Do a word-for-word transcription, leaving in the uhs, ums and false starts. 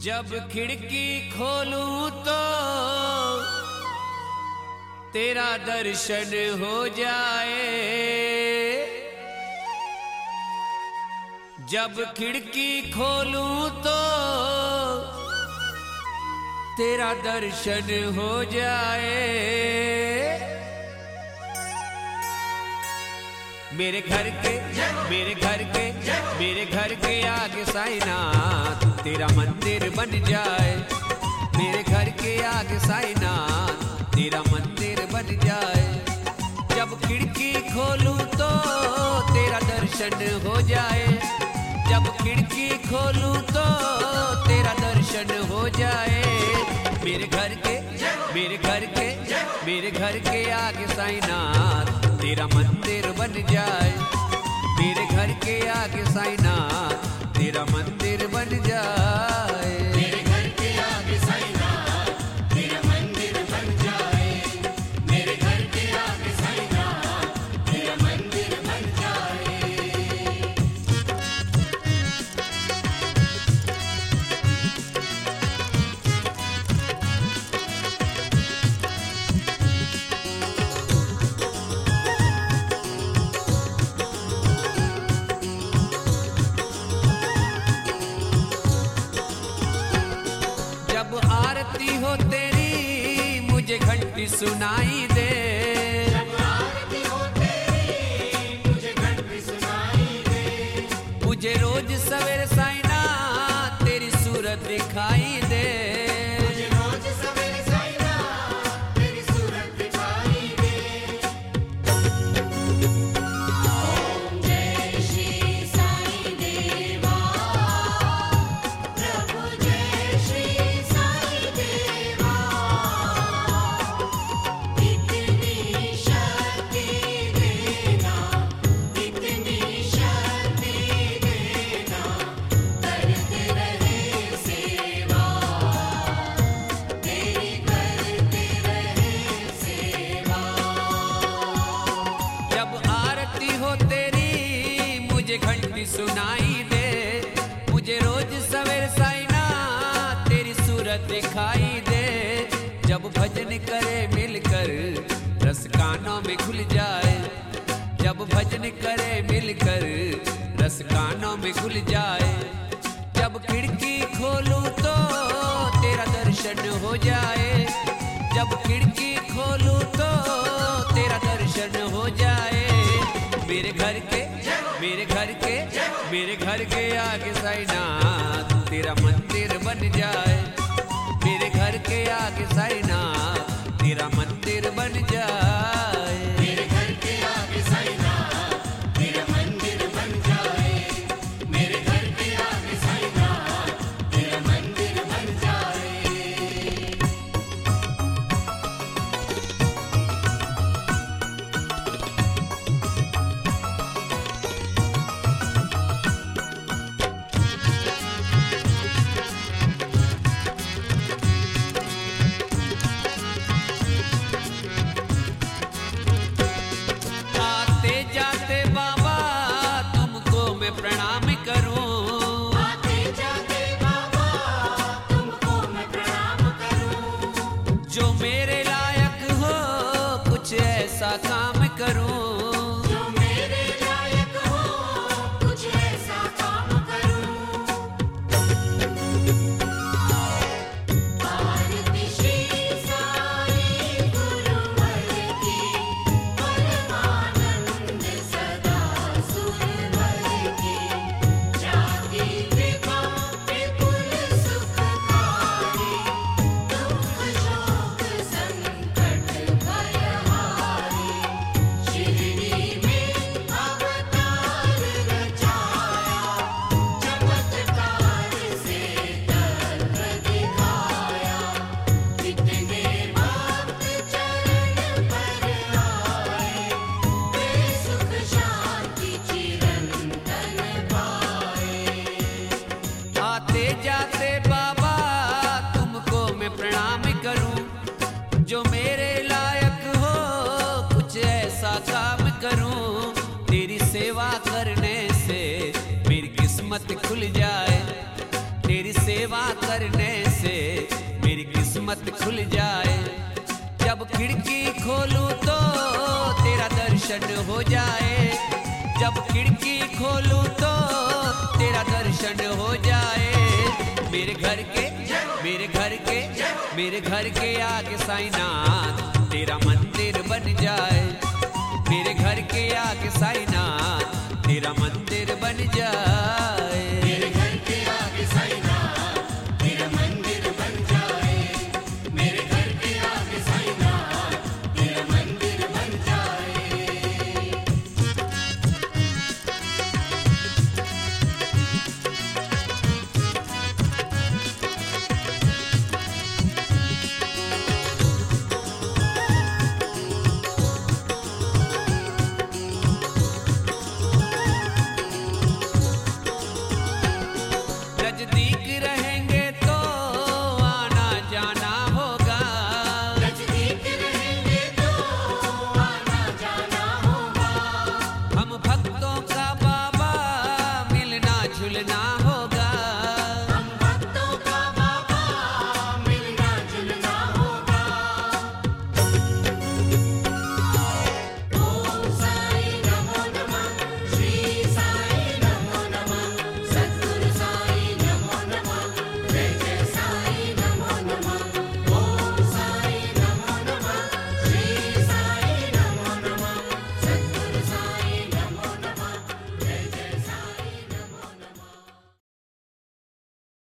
जब खिड़की खोलूं तो तेरा दर्शन हो जाए, जब खिड़की खोलूं तो तेरा दर्शन हो जाए। मेरे घर के मेरे घर के मेरे घर के आगे साईनाथ तेरा मंदिर बन जाए, मेरे घर के आगे साईनाथ तेरा मंदिर बन जाए। जब खिड़की खोलूं तो तेरा दर्शन हो जाए, जब खिड़की खोलूं तो तेरा दर्शन हो जाए। मेरे घर के मेरे घर के मेरे घर के आगे साईनाथ तेरा मंदिर बन जाए, मेरे घर के आगे साईनाथ तेरा मंदिर बन जाए। मेरे घर के आगे साईनाथ तेरा मंदिर बन जाए, मेरे घर के आगे साईनाथ तेरा मंदिर बन जाए। जब आरती हो तेरी मुझे घंटी सुनाई दे, जब आरती हो तेरी मुझे घंटी सुनाई दे, मुझे रोज सवेरे साईनाथ तेरी सूरत दिखाई दे, मुझे रोज सवेरे साईनाथ तेरी सूरत दिखाई दे। ओम जय श्री साईं देवा, प्रभु जय श्री साईं देवा, इतनी शक्ति देना, इतनी शक्ति देना, करते रहे सेवा, तेरी करते रहे सेवा। जब आरती हो तेरी मुझे घंटी सुनाई दे, मुझे रोज सवेरे साईनाथ तेरी सूरत दिखाई दे। जब भजन करे मिलकर रस कानों में खुल जाए, जब भजन करे मिलकर रस कानों में खुल जाए। जब खिड़की खोलूं तो तेरा दर्शन हो जाए, जब खिड़की खोलूं तो तेरा दर्शन हो जाए। मेरे घर के मेरे घर के मेरे घर के आगे साईनाथ तेरा मंदिर बन जाए, मेरे घर के आगे साईनाथ तेरा मंदिर बन जाए। मेरे घर के आगे साईनाथ तेरा मंदिर बन जाए, मेरे घर के आगे साईनाथ तेरा मंदिर बन जाए। आते जाते बाबा तुमको मैं प्रणाम करूं, आते जाते बाबा तुमको मैं प्रणाम करूं, जो मेरे लायक हो कुछ ऐसा काम करूं, जो मेरे लायक हो कुछ ऐसा काम करूं। आरती श्री साईं गुरुवर की, परमानंद सदा सुरवर की, जाति कृपा विपुल सुखकारी, दुख शोक संकट भयहारी, शिरडी में अवतार रचाया, चमत्कार से तत्व दिखाया, कितने भक्त चरण पर आए, वे सुख शांति चिरंतन पाए। आते जाते बाबा तुमको मैं प्रणाम करूं, जो मेरे लायक हो कुछ ऐसा काम करूं। तेरी सेवा करने से मेरी किस्मत खुल जाए, तेरी सेवा कर करने से मेरी किस्मत खुल जाए। जब खिड़की खोलूं तो तेरा दर्शन हो जाए। जब खिड़की खोलूं तो तेरा दर्शन हो जाए। मेरे घर के मेरे घर के मेरे घर के आगे साईनाथ तेरा मंदिर बन जाए। मेरे घर के आगे साईनाथ तेरा मंदिर बन जाए।